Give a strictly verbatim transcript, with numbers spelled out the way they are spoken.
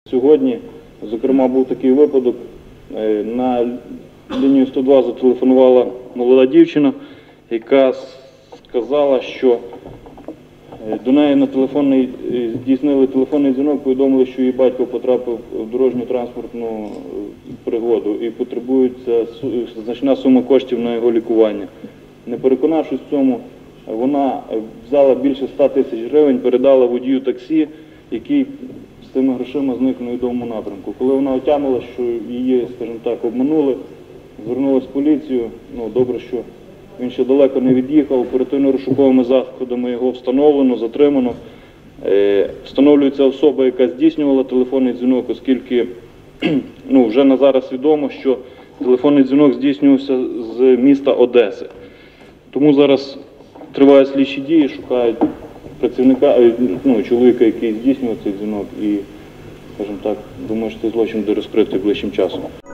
Сьогодні, зокрема, був такий випадок, на лінію сто два зателефонувала молода дівчина, яка сказала, що до неї на телефонний, здійснили телефонний дзвінок, повідомили, що її батько потрапив в дорожню транспортну пригоду і потребується значна сума коштів на його лікування. Не переконавшись в цьому, вона взяла більше ста тисяч гривень, передала водію таксі, який з цими грошима зник в невідомому напрямку. Коли вона отямила, що її, скажімо так, обманули, звернулася в поліцію. Ну, добре, що він ще далеко не від'їхав, оперативно-розшуковими заходами його встановлено, затримано. Е, встановлюється особа, яка здійснювала телефонний дзвінок, оскільки ну, вже на зараз відомо, що телефонний дзвінок здійснювався з міста Одеси. Тому зараз тривають слідчі дії, шукають працівника, ну, чоловіка, який здійснював цей дзвінок, і, скажімо так, думаю, що цей злочин буде розкритий ближчим часом.